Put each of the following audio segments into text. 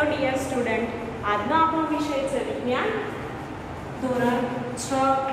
Dear student, આજનો આપણો વિષય છે વિજ્ઞાન ધોરણ 6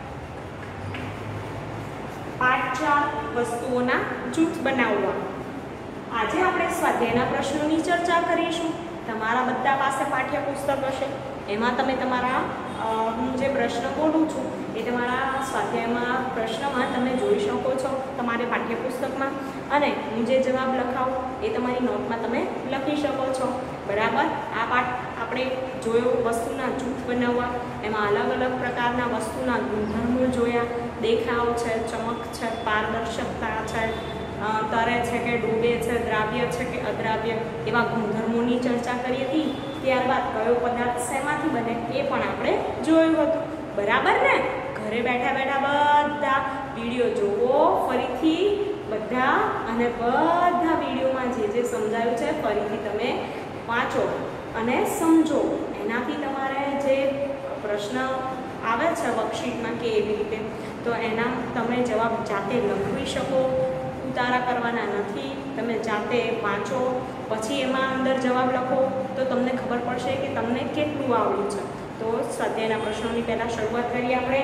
પાઠ 4 વસ્તુઓના જૂથ બનાવવા। આજે આપણે સ્વાધ્યાયના પ્રશ્નોની ચર્ચા કરીશું। તમારા બધા પાસે પાઠ્યપુસ્તક હશે, એમાં તમે તમારા હું જે પ્રશ્ન બોલું છું એ તમારા સ્વાધ્યાયમાં પ્રશ્નમાં તમે જોઈ શકો છો તમારે પાઠ્યપુસ્તકમાં, અને હું જે જવાબ લખાવું એ તમારી નોટમાં તમે લખી શકો છો, બરાબર। આ પાઠ આપણે જોયો વસ્તુના જૂથ બનાવવા, એમાં અલગ અલગ પ્રકારના વસ્તુના ગુણધર્મો જોયા, દેખાવ છે, ચમક છે, પારદર્શકતા છે, તરે છે કે ડૂબે છે, દ્રાવ્ય છે કે અદ્રાવ્ય, એવા ગુણધર્મોની ચર્ચા કરી હતી। ત્યારબાદ કયો પદાર્થ શેમાંથી બને એ પણ આપણે જોયું હતું, બરાબર ને। ઘરે બેઠા બેઠા બધા વિડીયો જોવો ફરીથી બધા, અને બધા વિડીયોમાં જે સમજાયું છે ફરીથી તમે વાંચો અને સમજો। એનાથી તમારે જે પ્રશ્ન આવે છે વર્કશીટમાં કે એવી રીતે, તો એના તમે જવાબ જાતે લખી શકો, ઉતારા કરવાના નથી, તમે જાતે વાંચો, પછી એમાં અંદર જવાબ લખો તો તમને ખબર પડશે કે તમને કેટલું આવડ્યું છે। તો સ્વાધ્યાયના પ્રશ્નોની પહેલાં શરૂઆત કરીએ આપણે।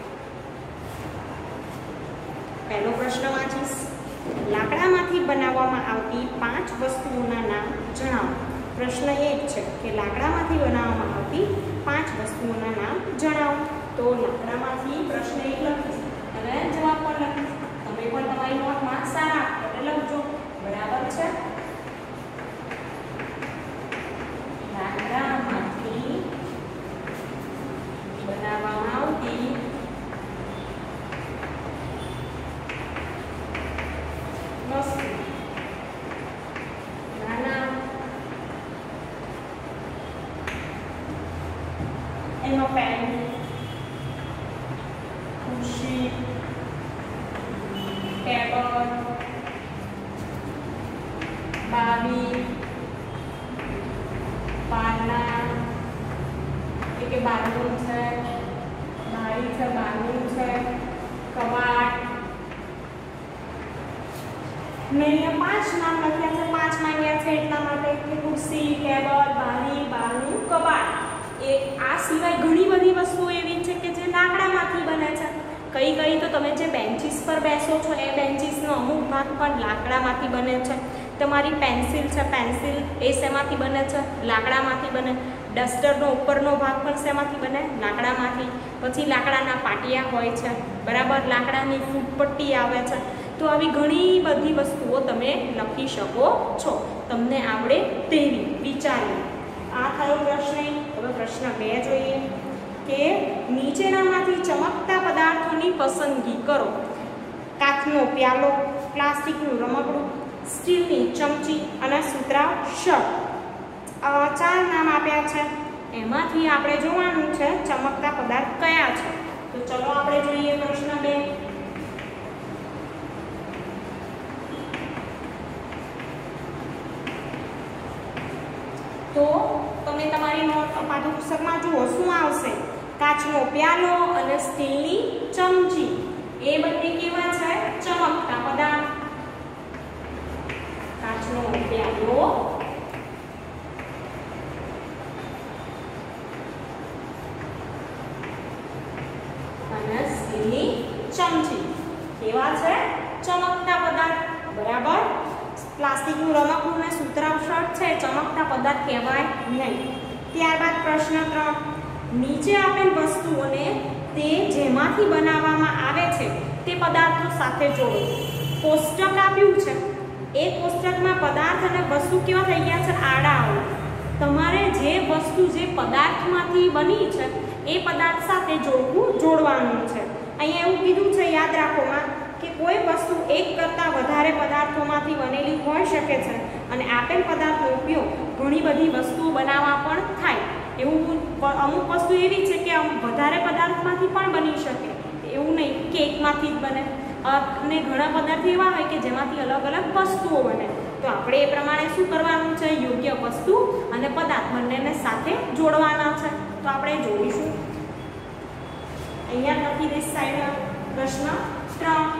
પહેલો પ્રશ્ન વાંચીશ। લાકડામાંથી બનાવવામાં આવતી 5 વસ્તુઓના નામ જણાવો। પ્રશ્ન એ જ છે કે લાકડામાંથી બનાવવામાં આવતી 5 વસ્તુઓના નામ જણાવો। તો લાકડામાંથી પ્રશ્ન એક લખીશ અને જવાબ પણ લખીશ, તમે પણ તમારી નોટમાં સારા એટલે લખજો, બરાબર છે। લાકડામાંથી બનાવવામાં આવતી વસ્તુ નાના, એનો પેન, ખુરશી, ટેબલ, બારી, પારણા એટલે કે બારણું છે, બારી છે, બારણું છે, કબાટ, મેં અહીંયા 5 નામ લખ્યા છે, 5 માંગ્યા છે એટલા માટે કે ખુરશી, ટેબલ, બારી, બારણું, કબાટ। એ આ સિવાય ઘણી બધી વસ્તુઓ એવી છે કે જે લાકડામાંથી બને છે। કઈ કઈ તો તમે જે બેન્ચીસ પર બેસો છો એ બેન્ચીસનો અમુક ભાગ પણ લાકડામાંથી બને છે। તમારી પેન્સિલ છે, પેન્સિલ એ શેમાંથી બને છે? લાકડામાંથી બને। ડસ્ટરનો ઉપરનો ભાગ પણ શેમાંથી બને? લાકડામાંથી। પછી લાકડાના પાટિયા હોય છે, બરાબર, લાકડાની ફૂટપટ્ટી આવે છે। તો આવી ઘણી બધી વસ્તુઓ તમે લખી શકો છો, તમને આવડે તેવી વિચારી। આ થયો પ્રશ્ન। હવે પ્રશ્ન 2 જોઈએ કે નીચેનામાંથી ચમકતા પદાર્થોની પસંદગી કરો। કાચનો પ્યાલો, પ્લાસ્ટિકનું રમકડું, સ્ટીલની ચમચી અને સુતરાઉ શર્ટ। 4 નામ આપ્યા છે, એમાંથી આપણે જોવાનું છે ચમકતા પદાર્થ કયા છે। તો ચલો આપણે જોઈએ પ્રશ્ન 2। તો તમે તમારી નોટ પાઠ્યપુસ્તકમાં જુઓ શું આવશે। કાચનો પ્યાલો અને સ્ટીલની ચમચી, એ બંને કેવા છે? ચમકતા પદાર્થ। કાચનો પ્યાલો અને સ્ટીલની ચમચી કેવા છે? ચમકતા પદાર્થ, બરાબર। પ્લાસ્ટિકનું રમકડું ને સુતરાઉ શર્ટ છે ચમકતા પદાર્થ કહેવાય નહીં। ત્યારબાદ પ્રશ્ન 3, નીચે આપેલ વસ્તુઓને તે જેમાંથી બનાવવામાં આવે છે તે પદાર્થો સાથે જોડો। કોષ્ટક આપ્યું છે, એ કોષ્ટકમાં પદાર્થ અને વસ્તુ કેવા થઈ ગયા છે? આડા અવળા। તમારે જે વસ્તુ જે પદાર્થમાંથી બની છે એ પદાર્થ સાથે જોડવાનું છે। અહીંયા એવું કીધું છે, યાદ રાખોમાં, કે કોઈ વસ્તુ એક કરતાં વધારે પદાર્થોમાંથી બનેલી હોઈ શકે છે, અને આપેલ પદાર્થનો ઉપયોગ ઘણી બધી વસ્તુઓ બનાવવા પણ થાય। એવું અમુક વસ્તુ એવી છે કે વધારે પદાર્થમાંથી પણ બની શકે, એવું નહીં કે એકમાંથી જ બને, અને ઘણા પદાર્થ એવા હોય કે જેમાંથી અલગ અલગ વસ્તુઓ બને। તો આપણે એ પ્રમાણે શું કરવાનું છે? યોગ્ય વસ્તુ અને પદાર્થ બંનેને સાથે જોડવાના છે। તો આપણે જોઈશું, અહીંયા લખી દઈશ સાઈડ પ્રશ્ન 3।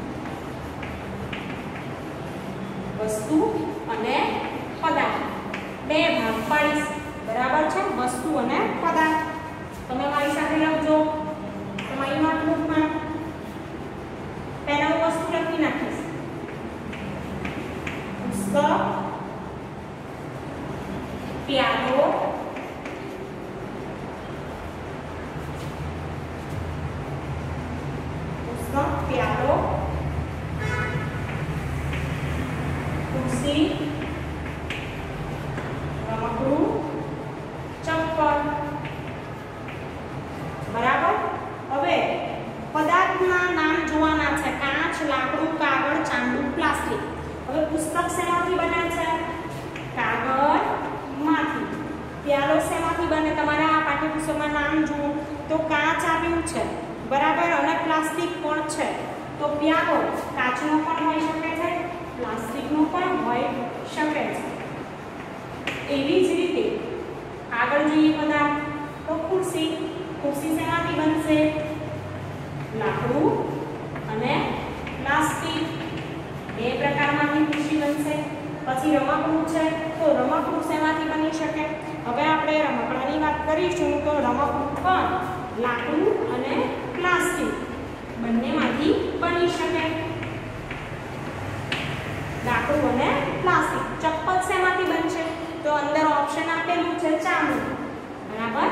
વસ્તુ અને પદાર્થ બે ભાગ પાડીશ. બરાબર છે? વસ્તુ અને પદાર્થ. તમે મારી સાથે લખજો તમારી નોટબુકમાં. પહેલા હું વસ્તુ લખી નાખીશ. પુસ્તક, પ્યાલો, પ્યાલો, ખુરશી, રમકડું, ચપ્પલ. બરાબર. હવે પદાર્થના નામ જોવાના છે. કાચ, લાકડું, કાગળ, ચાંદુ, પ્લાસ્ટિક. હવે પુસ્તક શેમાંથી બને છે? કાગળમાંથી. પ્યાલો શેમાંથી બને? તમારા આ પાઠ્યપુસ્તકમાં નામ જુઓ તો કાચ આપ્યું છે. બરાબર. અને પ્લાસ્ટિક પણ છે. તો પ્યાલો કાચનો પણ હોઈ શકે છે, પ્લાસ્ટિકનો પણ હોઈ શકે છે. એવી જ રીતે આગળ જોઈએ પદાર્થ તો ખુરશી. ખુરશી શેમાંથી બનશે? લાકડું અને પ્લાસ્ટિક. બે પ્રકારમાંથી ખુરશી બનશે. પછી રમકડું છે તો રમકડું શેમાંથી બની શકે? હવે આપણે રમકડાની વાત કરીશું તો રમકડું પણ લાકડું અને પ્લાસ્ટિક બંનેમાંથી બની શકે. લાકડું અને પ્લાસ્ટિક. ચપ્પલ શેમાંથી બનશે? તો અંદર ઓપ્શન આપેલું છે ચામડું. બરાબર.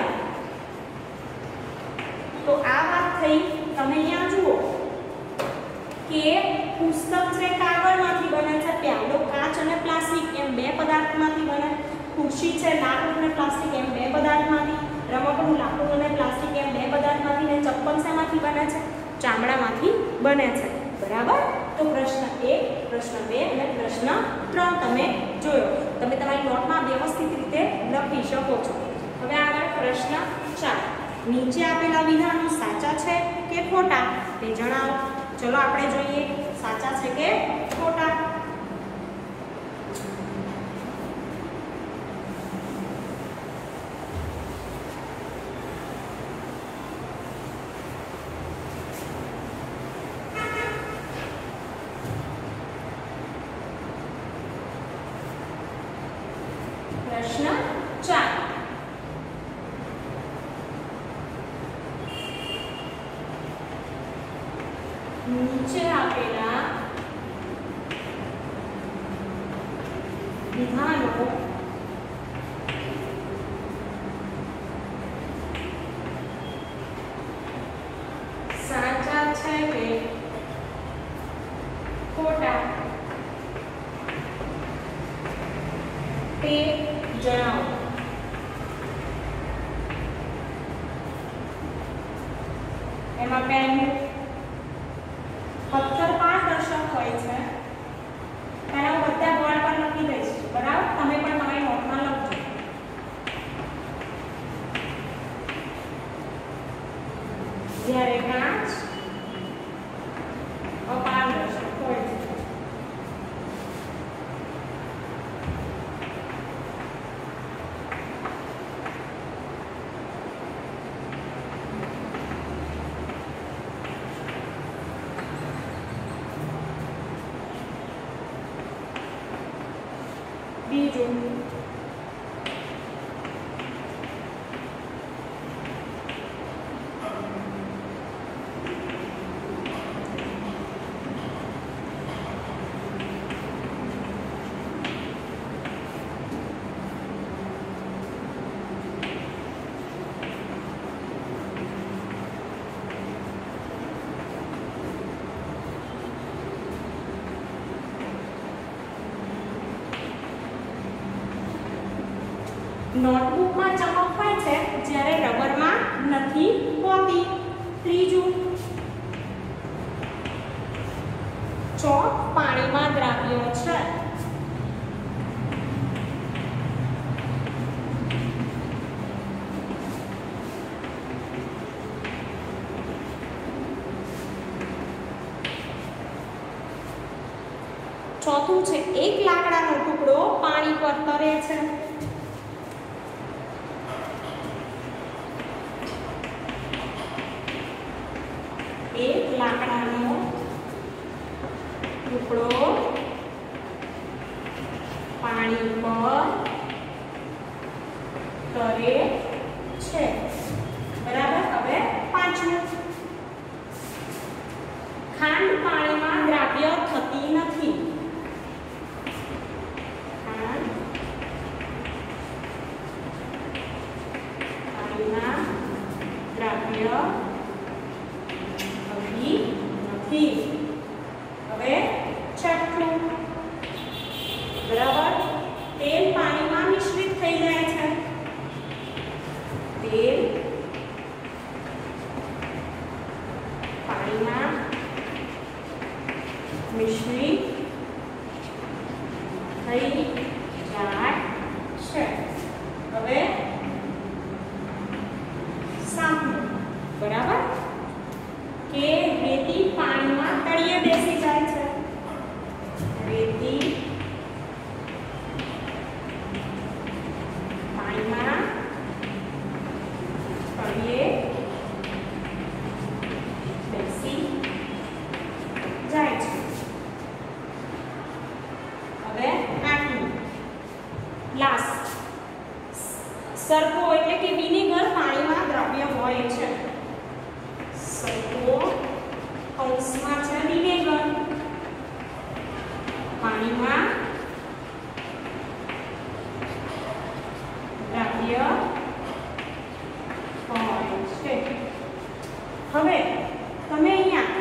તો આ વાત થઈ. તમે અહીંયા જુઓ કે પુસ્તક છે કાગળમાંથી બને છે, પ્યાલો કાચ અને પ્લાસ્ટિક એમ બે પદાર્થમાંથી બને, ખુરશી છે લાકડું અને પ્લાસ્ટિક એમ બે પદાર્થમાંથી, રમકડું લાકડું અને પ્લાસ્ટિક એમ બે પદાર્થમાંથી, ને ચપ્પલ શેમાંથી બને છે? ચામડામાંથી બને છે. બરાબર. તો પ્રશ્ન 1, પ્રશ્ન 2 અને પ્રશ્ન 3 તમે જોયો. તમે તમારી નોટમાં વ્યવસ્થિત રીતે લખી શકો છો. હવે આગળ પ્રશ્ન 4. નીચે આપેલા વિધાનો સાચા છે કે ખોટા તે જણાવો. ચલો આપણે જોઈએ સાચા છે કે ખોટા. પ્રશ્ન 4. નીચે આપેલા વિધાનો સાચા છે કે ખોટા તે જણાવો. એમાં પહેલું પથ્થર પારદર્શક હોય છે. પહેલા બધા બોર્ડ પર લખી દઈશ. બરાબર. તમે પણ તમારી નોટમાં લખજો. જ્યારે કાચ અપારદર્શક હોય છે. બીજું નોટબુકમાં ચમક હોય છે જ્યારે રબરમાં નથી હોતી. ત્રીજું ચોક પાણીમાં દ્રાવ્ય છે. ચોથું છે એક લાકડાનો ટુકડો પાણી પર તરે છે. એક લાકડાનો ટુકડો પાણી પર તરે છે. બરાબર. હવે પાંચમું, ખાંડ પાણીમાં દ્રાવ્ય થતી નથી. ખાંડ પાણીમાં દ્રાવ્ય થતી નથી. હવે છઠ્ઠું, બરાબર, તેલ પાણીમાં મિશ્રિત થઈ જાય છે. તેલ પાણીમાં મિશ્રિત થઈ જાય છે. હવે સાતમું, બરાબર, કે રેતી પાણીમાં તળિયે બેસી જાય છે. રેતી પાણીમાં તળિયે બેસી જાય છે. હવે આઠમું, લાસ્ટ, સરકો એટલે કે વિનેગર પાણીમાં દ્રાવ્ય હોય છે. સરકો કૌંસમાં છે વિનેગર, પાણીમાં દ્રાવ્ય હોય છે. હવે તમે અહીંયા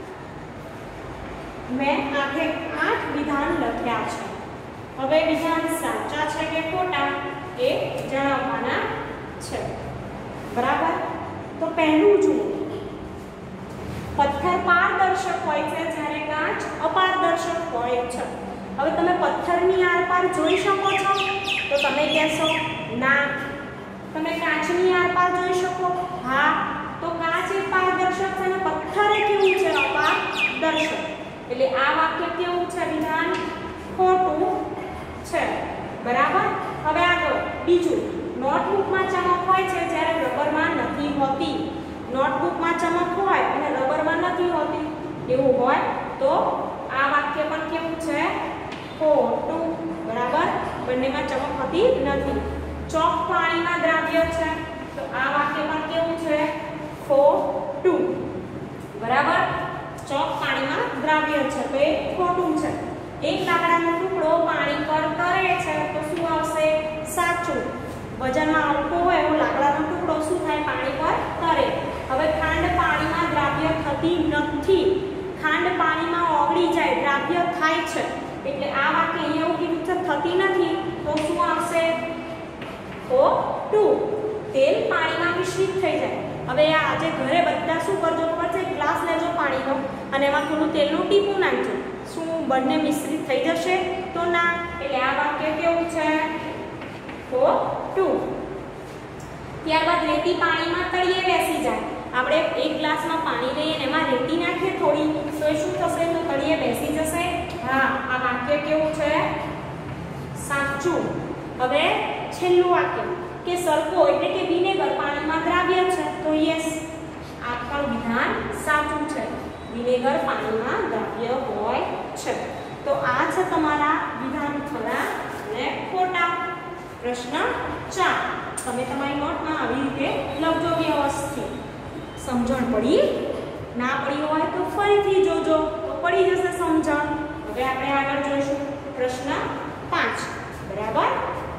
મેં 8 વિધાન લખ્યા છે. હવે વિધાન સાચા છે કે ખોટા એ જણાવવાના છે. બરાબર. તો પહેલું જુઓ, પથ્થર પારદર્શક હોય છે જ્યારે કાચ અપારદર્શક હોય છે. હવે તમે પથ્થરની આરપાર જોઈ શકો છો? તો તમે કહેશો ના. તમે કાચની આરપાર જોઈ શકો? હા. તો કાચ એ પારદર્શક છે અને પથ્થર એ કેવું છે? અપારદર્શક. એટલે આ વાક્ય કેવું છે? વિધાન ખોટું છે. બરાબર. હવે આગળ બીજું, નોટબુકમાં ચમક હોય છે જ્યારે રબરમાં નથી હોતી. નોટબુકમાં ચમક હોય અને રબરમાં નથી હોતી એવું હોય તો આ વાક્ય પણ કેવું છે? ખોટું. બરાબર. બંનેમાં ચમક હોતી નથી. ચોક પાણીમાં દ્રાવ્ય છે તો આ વાક્ય પણ કેવું છે? ખોટું. બરાબર. ચોક પાણીમાં દ્રાવ્ય છે તો એ ખોટું છે. એક લાકડાનો ટુકડો પાણી પર તરે છે તો શું આવશે? સાચું. વજનમાં હલકો હોય એવો લાકડાનો ટુકડો શું થાય? પાણી પર તરે. હવે ખાંડ પાણીમાં દ્રાવ્ય થતી નથી. ખાંડ પાણીમાં ઓગળી જાય, દ્રાવ્ય થાય છે. એટલે આ વાક્ય અહીંયા એવું કીધું છે થતી નથી તો શું આવશે? ખોટું. તેલ પાણીમાં મિશ્રિત થઈ જાય. હવે આજે ઘરે બધા શું કરજો ખબર છે? ગ્લાસ લેજો પાણીનો અને એમાં થોડું તેલનું ટીપું નાખજો. શું બંને મિશ્રિત થઈ જશે? તો ના. એટલે આ વાક્ય કેવું છે? ખોટું. ત્યારબાદ રેતી પાણીમાં તળિયે બેસી જાય. આપણે એક ગ્લાસમાં પાણી લઈએ અને એમાં રેતી નાખીએ થોડી તો એ શું થશે? તો તળિયે બેસી જશે. હા. આ વાક્ય કેવું છે? સાચું. હવે છેલ્લું વાક્ય, કે સરકો એટલે કે વિનેગર પાણીમાં દ્રાવ્ય છે તો યસ, આ પણ વિધાન સાચું છે. વિનેગર પાણીમાં દ્રાવ્ય હોય છે. તો આ છે તમારા વિધાન ખરા અને ખોટા. પ્રશ્ન 4 તમે તમારી નોટમાં આવી રીતે લખજો વ્યવસ્થિત. સમજણ પડી? ના પડી હોય તો ફરીથી જોજો તો પડી જશે સમજણ. હવે આપણે આગળ જોઈશું પ્રશ્ન 5. બરાબર.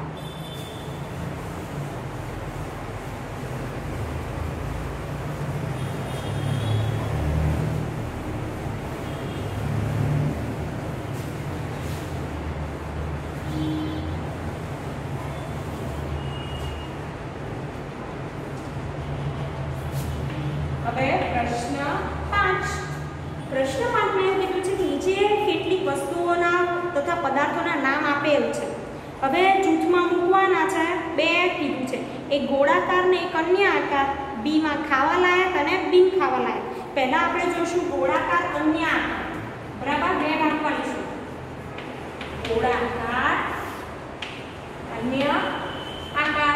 હવે પ્રશ્ન 5. પ્રશ્ન 5 માં એવું કીધું છે કે નીચે કેટલીક વસ્તુઓના તથા પદાર્થોના નામ આપેલ છે. હવે જૂથમાં મૂકવાના છે. 2 કીધું છે, એક ગોળાકાર ને એક અન્ય આકાર. બી માં ખાવા લાયક અને બિન ખાવા લાયક. પહેલા આપણે જોઈશું ગોળાકાર અન્ય આકાર. બરાબર. 2 ભાગ કરીશું. ગોળાકાર અન્ય આકાર.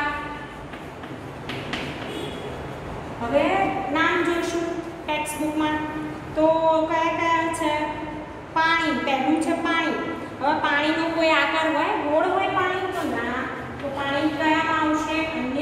હવે નામ જોઈશું ટેક્સ્ટ બુકમાં. તો કયા કયા છે? પાણી. પહેલું છે પાણી. હવે પાણીનો કોઈ આકાર હોય? ગોળ હોય પાણી? તો ના. તો પાણી કયામાં આવશે?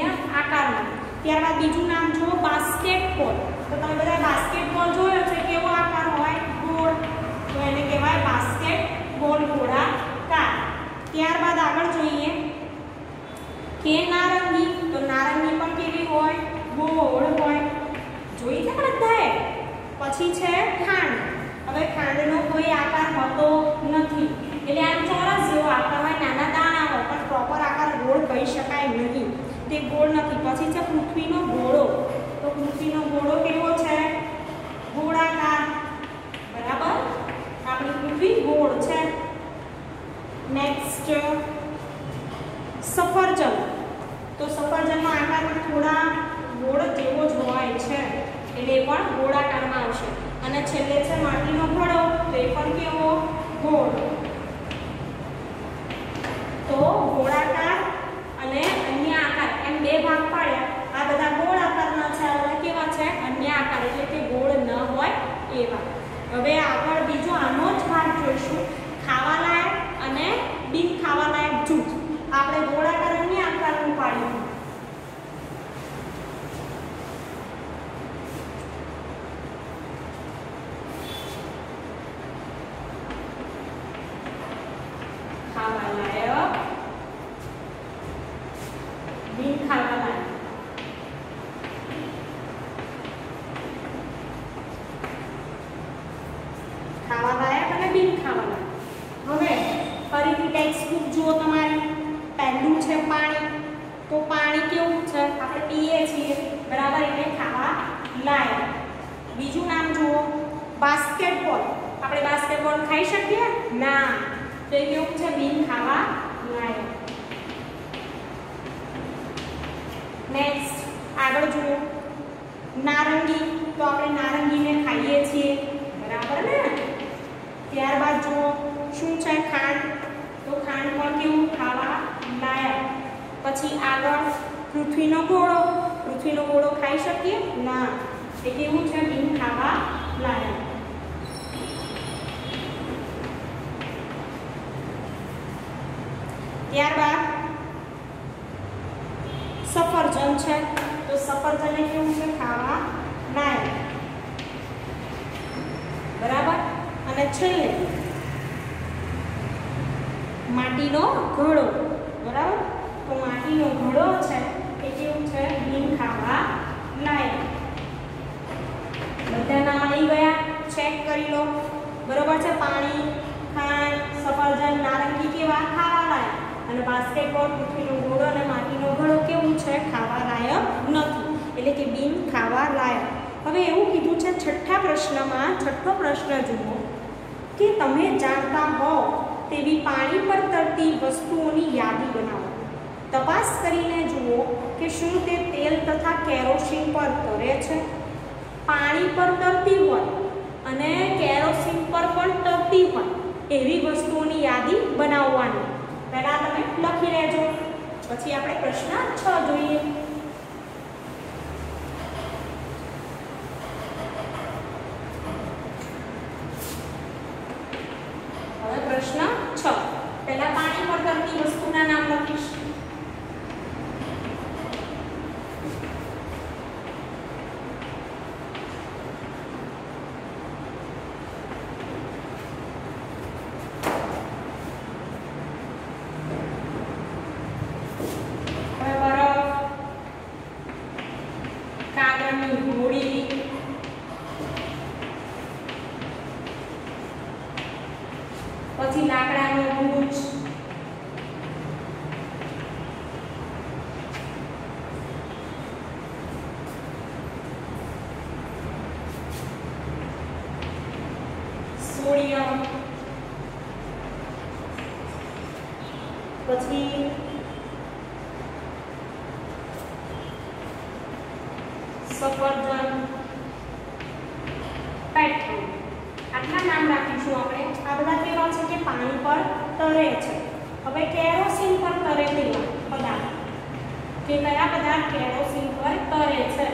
આકારમાં. ત્યારબાદ બીજું નામ જુઓ બાસ્કેટબોલ. તો તમે બધા બાસ્કેટબોલ જોયો છે, કેવો આકાર હોય? ગોળ. તો એને કહેવાય બાસ્કેટબોલ, ગોળાકાર. ત્યારબાદ આગળ જોઈએ કે નારંગી. તો નારંગી પણ કેવી હોય? ગોળ હોય. જોઈ છે બધાએ? પછી છે ખાંડ. હવે ખાંડનો કોઈ આકાર હોતો નથી, એટલે આમ ચોરસ જેવો આકાર હોય, નાના દાણા હોય, પણ પ્રોપર આકાર ગોળ કહી શકાય નહીં, તે ગોળ નથી. પછી છે પૃથ્વીનો ગોળો. તો પૃથ્વીનો ગોળો કેવો છે? ગોળાકાર. બરાબર, આપણી પૃથ્વી ગોળ છે. નેક્સ્ટ સફરજન. તો સફરજનનો આકાર પણ થોડા ગોળ જેવો જ હોય છે, એટલે પણ ગોળાકારમાં આવશે. અને છેલ્લે છે માટીનો ઘડો. તો એ પણ કેવો? ગોળ. તો ગોળાકાર અને અન્ય આકાર એમ બે ભાગ પાડ્યા. આ બધા ગોળ આકારના છે, આ કેવા છે? અન્ય આકાર, એટલે કે ગોળ ન હોય એવા. હવે આગળ બીજો આનો જ ભાગ જોઈશું, ખાવાલાયક અને બિન ખાવાલાયક જૂથ. આપણે ગોળાકાર અન્ય આકારનું પાડ્યું. ખાવાલાયક, બિન ખાવાલાયક. ખાવાલાયક અને બિન ખાવાલાયક. હવે ફરીથી ટેક્સ્ટ બુક જુઓ તમારી. પહેલું છે પાણી. તો પાણી કેવું છે? આપણે પીએ છીએ, બરાબર, એટલે ખાવા લાયક. બીજું નામ જુઓ બાસ્કેટબોલ. આપણે બાસ્કેટબોલ ખાઈ શકીએ? ના. તો એ કેવું છે? બિન ખાવા લાયક. નેક્સ્ટ આગળ જુઓ નારંગી. તો આપણે નારંગીને ખાઈએ છીએ, બરાબર ને? ત્યારબાદ જુઓ શું છે? ખાંડ. તો ખાંડ પણ કેવું? ખાવા લાયક. પછી આગળ પૃથ્વીનો ગોળો. પૃથ્વીનો ગોળો ખાઈ શકીએ? ના. એ કેવું છે? બિન ખાવા લાયક. ત્યારબાદ સફરજન છે. તો સફરજન કેવું છે? ખાવા લાયક. બરાબર. અને છેલ્લે માટીનો ઘડો. બરાબર. તો માટીનો ઘડો છે એ કેવું છે? બિન ખાવા લાયક. બધા નામ આવી ગયા? ચેક કરી લો. બરોબર છે? પાણી, ખાંડ, સફરજન, નારંગી કેવા? ખાવા લાયક. અને બાસ્કેટબોલ, પૃથ્વીનો ગોળો અને માટીનો ઘડો કેવું છે? ખાવા લાયક નથી, એટલે કે બિન ખાવા લાયક. હવે એવું કીધું છે છઠ્ઠા પ્રશ્નમાં, છઠ્ઠો પ્રશ્ન જુઓ કે તમે જાણતા હો તેવી પાણી પર તરતી વસ્તુઓની યાદી બનાવો. તપાસ કરીને જુઓ કે શું તે તેલ તથા કેરોસીન પર તરે છે. પાણી પર તરતી હોય અને કેરોસીન પર પણ તરતી હોય એવી વસ્તુઓની યાદી બનાવવાની. પહેલા તમે લખી લેજો, પછી આપણે પ્રશ્ન 6 જોઈએ. હવે પ્રશ્ન 6. પહેલા પાણી પર તરતી વસ્તુના નામ લખીશ. પછી લાકડાનો ગુચ્છ, સોડિયમ, પછી સફરજન, પેટ્રોલ. આટલા નામ રાખીશું આપણે. આ બધા કેવા છે કે પાણી પર તરે છે. હવે કેરોસીન પર તરે તેવા પદાર્થ, કે કયા પદાર્થ કેરોસીન પર તરે છે?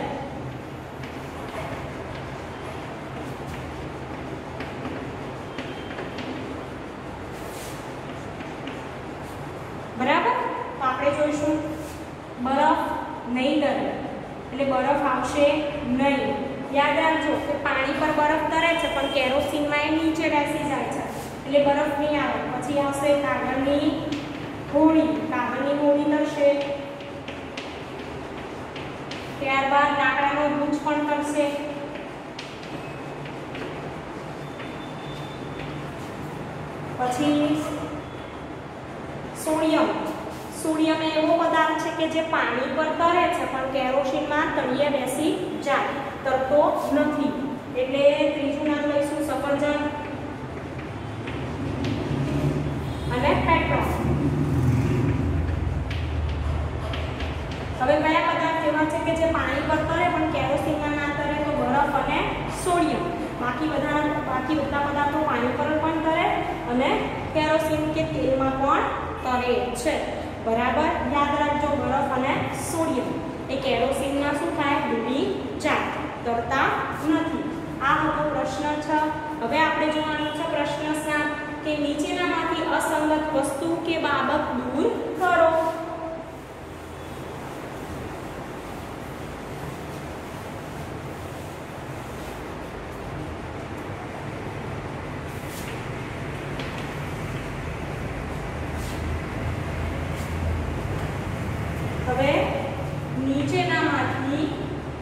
બરાબર. તો આપણે જોઈશું બરફ, નહીં તરે એટલે બરફ આવશે નહીં. યાદ રાખજો કે પાણી પર બરફ તરે છે પણ કેરોસીનમાં એ નીચે બેસી જાય છે એટલે બરફ નહીં આવે. પછી આવશે કાગળની હોળી. કાગળની હોળી તરશે. ત્યારબાદ લાકડાનો ગુંચ પણ તરશે. પછી સોડિયમ. સોડિયમ એવો પદાર્થ છે કે જે પાણી પર તરે છે પણ કેરોસીનમાં તળિયે બેસી જાય, તરતો નથી. એટલે ત્રીજું નામ લઈશું સફરજન અને પેટ્રોલ. હવે કયા પદાર્થ એવા છે કે જે પાણી પર તરે પણ કેરોસીનમાં ના તરે? તો બરફ અને સોડિયમ. બાકી બધા પદાર્થો પાણી પર પણ તરે અને કેરોસીન કે તેલમાં પણ તરે છે. બરાબર યાદ રાખજો, બરફ અને સોડિયમ એ કેરોસીનમાં શું થાય? ડૂબી જાય, તરતા નથી. આ હતો પ્રશ્ન 6. હવે આપણે જોવાનું છે પ્રશ્ન 7 કે નીચેનામાંથી અસંગત વસ્તુ કે બાબત દૂર કરો. હવે નીચેનામાંથી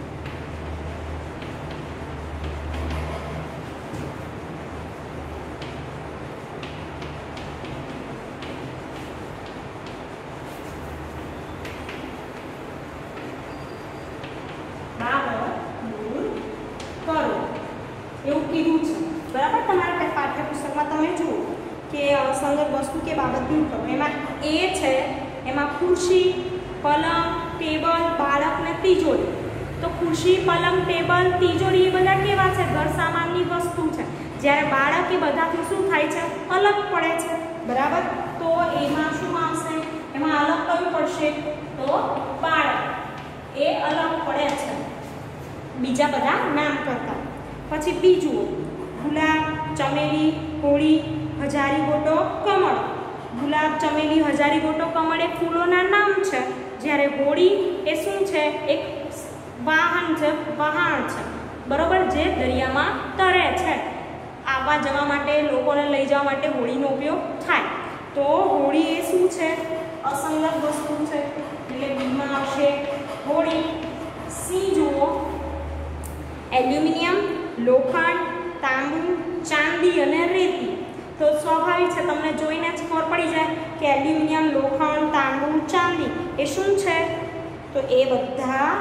એવું કીધું છે. બરાબર, તમારા પાઠ્યપુસ્તકમાં તમે જુઓ કે અસંગત વસ્તુ કે બાબત દૂર કરો. એમાં એ છે, એમાં ખુરશી, પલંગ, ટેબલ, બાળક ને તિજોરી. તો ખુરશી, પલંગ, ટેબલ, તિજોરી એ બધા કેવા છે? ઘર સામાનની વસ્તુ છે. જ્યારે બાળક એ બધાથી શું થાય છે? અલગ પડે છે. બરાબર, તો એમાં શું આવશે? એમાં અલગ કયું પડશે? તો બાળક એ અલગ પડે છે બીજા બધા નામ કરતા. પછી બીજું ગુલાબ, ચમેલી, હોળી, હજારીગોટો, કમળ. ગુલાબ, ચમેલી, હજારીગોટો, કમળ એ ફૂલોના નામ છે. જ્યારે હોળી એ શું છે? એક વાહન છે, વહાણ છે. બરોબર, જે દરિયામાં તરે છે. આવવા જવા માટે, લોકોને લઈ જવા માટે હોળીનો ઉપયોગ થાય. તો હોળી એ શું છે? અસંગત વસ્તુ છે એટલે બીમાં આવશે હોળી. સી જુઓ, એલ્યુમિનિયમ, લોખંડ, તાંબુ, ચાંદી અને રેતી. તો સ્વાભાવિક છે, તમને જોઈને જ ખબર પડી જાય કે એલ્યુમિનિયમ, લોખંડ, તાંબુ, ચાંદી એ શું છે? તો એ બધા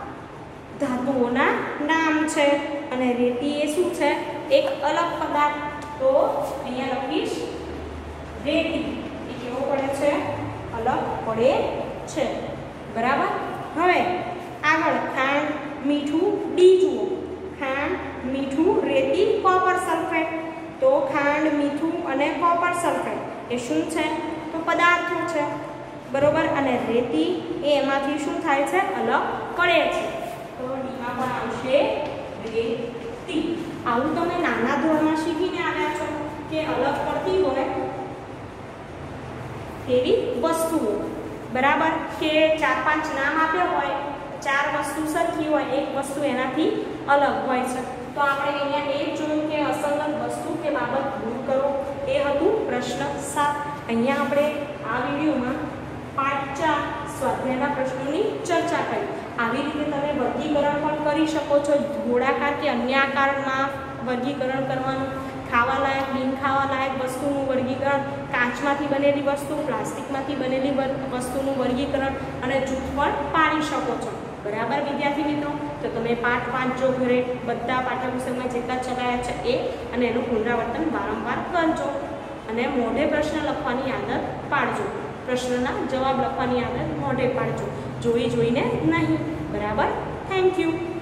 ધાતુઓના નામ છે. અને રેતી એ શું છે? એક અલગ પદાર્થ. તો અહીંયા લખીશ રેતી. એ કેવો પડે છે? અલગ પડે છે. બરાબર. હવે આગળ ખાંડ, મીઠું, ડી જુઓ. ખાંડ, મીઠું, રેતી, કોપર સલ્ફેટ. તો ખાંડ, મીઠું અને કોપર સલ્ફેટ એ શું છે? તો પદાર્થો છે. બરોબર, અને રેતી એ એમાંથી શું થાય છે? અલગ પડે છે. તો ડીમાં પણ આવશે રેતી. આવું તમે નાના ધોરણમાં શીખીને આવ્યા છો કે અલગ પડતી હોય તેવી વસ્તુઓ. બરાબર, કે 4-5 નામ આપ્યા હોય, 4 વસ્તુ સરખી હોય, એક વસ્તુ એનાથી અલગ હોય છે. તો આપણે અહીંયા એ જોયું કે અસંગત વસ્તુ કે બાબત દૂર કરો. એ હતું પ્રશ્ન 7. અહીંયા આપણે આ વિડીયોમાં પાઠ 4 સ્વાધ્યાયના પ્રશ્નોની ચર્ચા કરી. આવી રીતે તમે વર્ગીકરણ પણ કરી શકો છો. ગોળાકાર કે અન્ય આકારમાં વર્ગીકરણ કરવાનું, ખાવા લાયક, બિન ખાવા લાયક વસ્તુનું વર્ગીકરણ, કાચમાંથી બનેલી વસ્તુ, પ્લાસ્ટિકમાંથી બનેલી વસ્તુનું વર્ગીકરણ અને જૂથ પણ પાડી શકો છો. બરાબર વિદ્યાર્થી મિત્રો, તો તમે પાઠ 5 જો ઘરે બધા પાઠ્યપુસ્તકમાં જેટલા ચલાવ્યા છે એ અને એનું પુનરાવર્તન વારંવાર કરજો. અને મોઢે પ્રશ્ન લખવાની આદત પાડજો. પ્રશ્નના જવાબ લખવાની આદત મોઢે પાડજો, જોઈને નહીં. બરાબર, થેન્ક યુ.